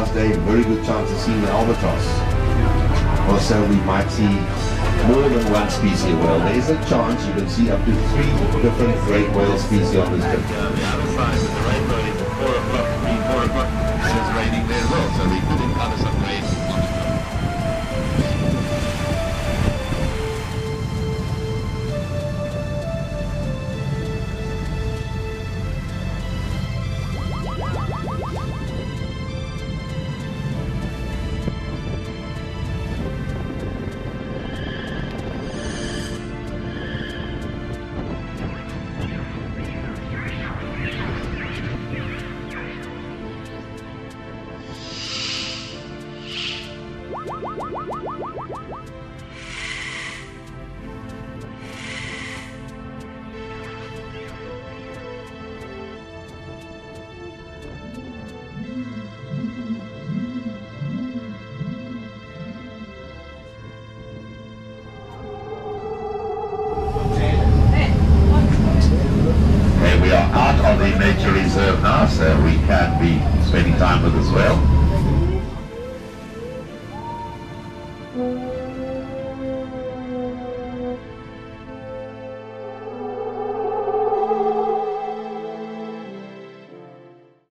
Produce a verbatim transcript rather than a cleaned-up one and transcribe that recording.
last day, very good chance of seeing the albatross. Also, we might see more than one species of whale. There is a chance you can see up to three different great whale species on this trip. Uh, the other side of the rainbow is at four o'clock, three, four o'clock, and it's raining there as well, so we could encounter some rain on the trip. We are out of the nature reserve now, so we can be spending time with as well.